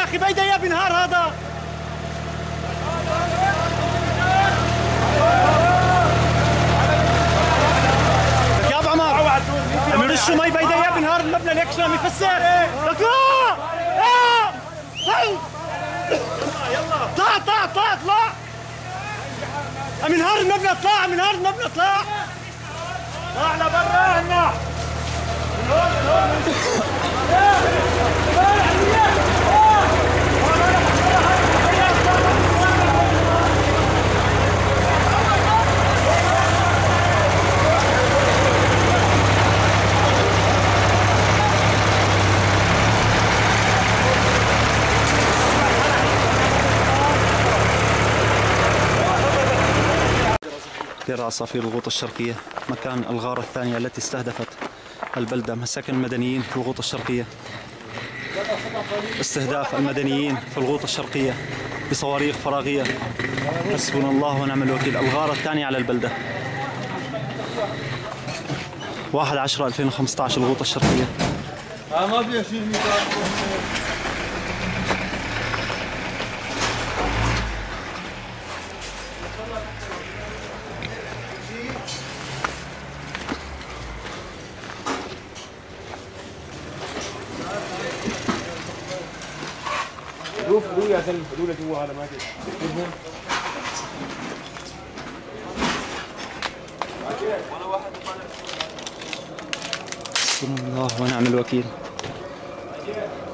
اخي بيدا يا بنهار هذا. لك يا ابو عمر عم يرشوا مي بيدا يا بنهار المبنى ليك شلون يفسر. لك لا طلع طلع طلع طلع عم ينهار المبنى. اطلع عم ينهار المبنى. اطلع طلع لبرا هنا. دراسة في الغوطة الشرقية، مكان الغارة الثانية التي استهدفت البلدة مساكن المدنيين في الغوطة الشرقية. استهداف المدنيين في الغوطة الشرقية بصواريخ فراغية. حسبنا الله ونعم الوكيل. الغارة الثانية على البلدة 1/10/2015 الغوطة الشرقية. ما فيها شيء. شوف يا سلم فلوله جوا هذا ما ادري. حسبنا الله ونعم الوكيل.